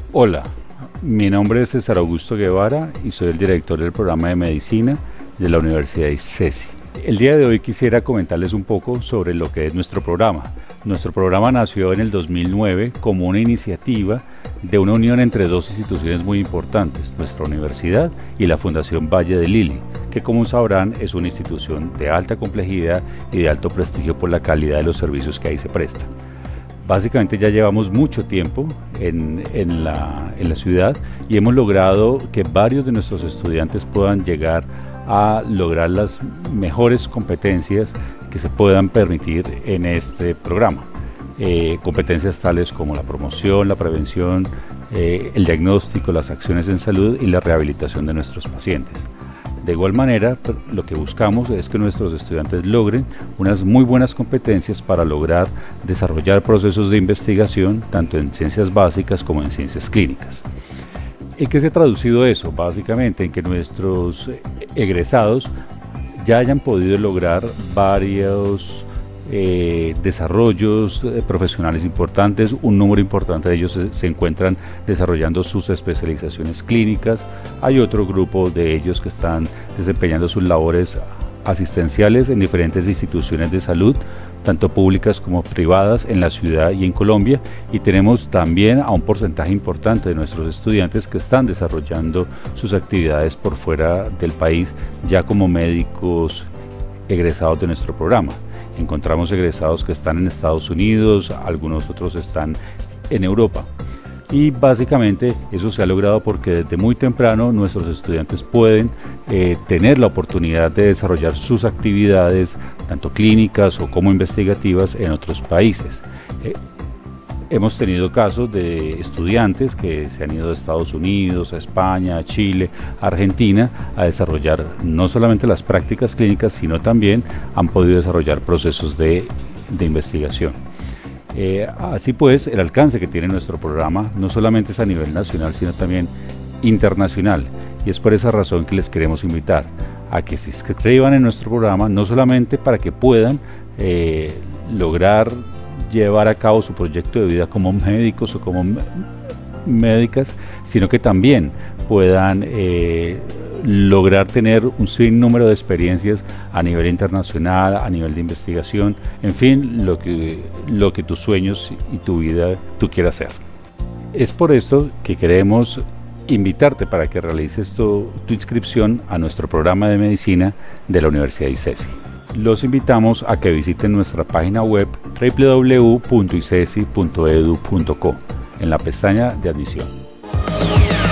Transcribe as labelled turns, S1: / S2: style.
S1: Hola, mi nombre es César Augusto Guevara y soy el director del programa de medicina de la Universidad ICESI. El día de hoy quisiera comentarles un poco sobre lo que es nuestro programa. Nuestro programa nació en el 2009 como una iniciativa de una unión entre dos instituciones muy importantes, nuestra universidad y la Fundación Valle de Lili, que como sabrán es una institución de alta complejidad y de alto prestigio por la calidad de los servicios que ahí se prestan. Básicamente ya llevamos mucho tiempo en la ciudad y hemos logrado que varios de nuestros estudiantes puedan llegar a lograr las mejores competencias que se puedan permitir en este programa. Competencias tales como la promoción, la prevención, el diagnóstico, las acciones en salud y la rehabilitación de nuestros pacientes. De igual manera, lo que buscamos es que nuestros estudiantes logren unas muy buenas competencias para lograr desarrollar procesos de investigación tanto en ciencias básicas como en ciencias clínicas. ¿En qué se ha traducido eso? Básicamente en que nuestros egresados ya hayan podido lograr varios desarrollos profesionales importantes. Un número importante de ellos se encuentran desarrollando sus especializaciones clínicas. Hay otro grupo de ellos que están desempeñando sus labores asistenciales en diferentes instituciones de salud, tanto públicas como privadas en la ciudad y en Colombia, y tenemos también a un porcentaje importante de nuestros estudiantes que están desarrollando sus actividades por fuera del país ya como médicos egresados de nuestro programa. Encontramos egresados que están en Estados Unidos, algunos otros están en Europa. Y básicamente eso se ha logrado porque desde muy temprano nuestros estudiantes pueden tener la oportunidad de desarrollar sus actividades, tanto clínicas o como investigativas, en otros países. Hemos tenido casos de estudiantes que se han ido de Estados Unidos, a España, a Chile, a Argentina, a desarrollar no solamente las prácticas clínicas, sino también han podido desarrollar procesos de investigación. Así pues, el alcance que tiene nuestro programa no solamente es a nivel nacional, sino también internacional. Y es por esa razón que les queremos invitar a que se inscriban en nuestro programa, no solamente para que puedan lograr llevar a cabo su proyecto de vida como médicos o como médicas, sino que también puedan lograr tener un sinnúmero de experiencias a nivel internacional, a nivel de investigación, en fin, lo que tus sueños y tu vida tú quieras hacer. Es por esto que queremos invitarte para que realices tu inscripción a nuestro programa de medicina de la Universidad ICESI. Los invitamos a que visiten nuestra página web www.icesi.edu.co en la pestaña de admisión.